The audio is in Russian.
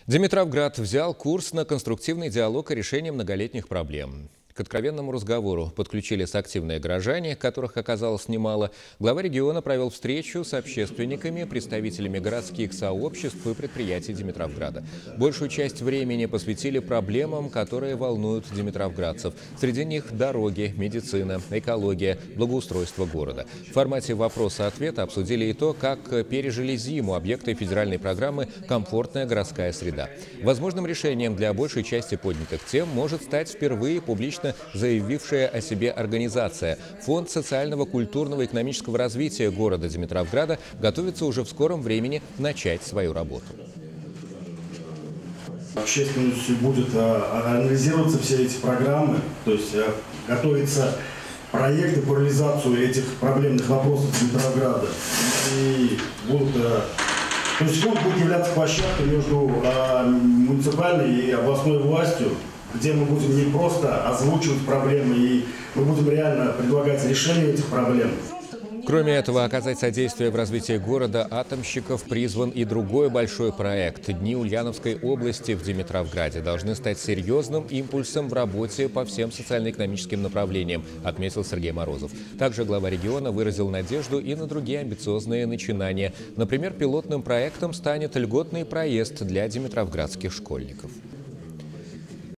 Димитровград взял курс на конструктивный диалог и решение многолетних проблем. К откровенному разговору подключились активные горожане, которых оказалось немало. Глава региона провел встречу с общественниками, представителями городских сообществ и предприятий Димитровграда. Большую часть времени посвятили проблемам, которые волнуют димитровградцев. Среди них дороги, медицина, экология, благоустройство города. В формате вопроса-ответа обсудили и то, как пережили зиму объекты федеральной программы «Комфортная городская среда». Возможным решением для большей части поднятых тем может стать впервые публично заявившая о себе организация. Фонд социального, культурного и экономического развития города Димитровграда готовится уже в скором времени начать свою работу. Общественностью будет анализироваться все эти программы, то есть готовятся проекты по реализацию этих проблемных вопросов Димитровграда. И будут, то есть фонд будет являться площадкой между муниципальной и областной властью, где мы будем не просто озвучивать проблемы, и мы будем реально предлагать решение этих проблем. Кроме этого, оказать содействие в развитии города атомщиков призван и другой большой проект. Дни Ульяновской области в Димитровграде должны стать серьезным импульсом в работе по всем социально-экономическим направлениям, отметил Сергей Морозов. Также глава региона выразил надежду и на другие амбициозные начинания. Например, пилотным проектом станет льготный проезд для димитровградских школьников.